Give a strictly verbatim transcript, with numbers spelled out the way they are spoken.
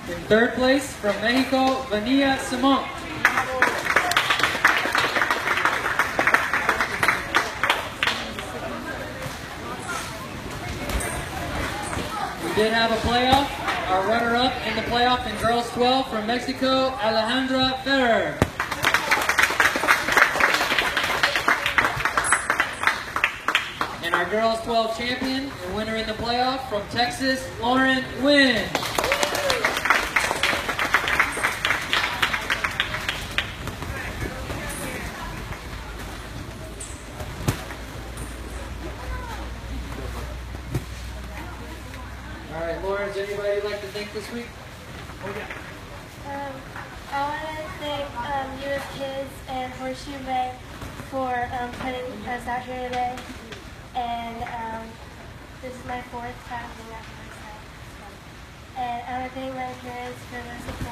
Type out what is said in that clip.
In third place, from Mexico, Vanilla Simon. We did have a playoff. Our runner-up in the playoff in girls twelve from Mexico, Alejandra Ferrer. And our girls twelve champion and winner in the playoff from Texas, Lauren Nguyen. All right, Lauren, is there anybody you'd like to thank this week? Oh, yeah. Um, I want to thank um, U S K G and Horseshoe Bay for um, putting us out here today. And um, this is my fourth time being out here. And I want to thank my parents for their support.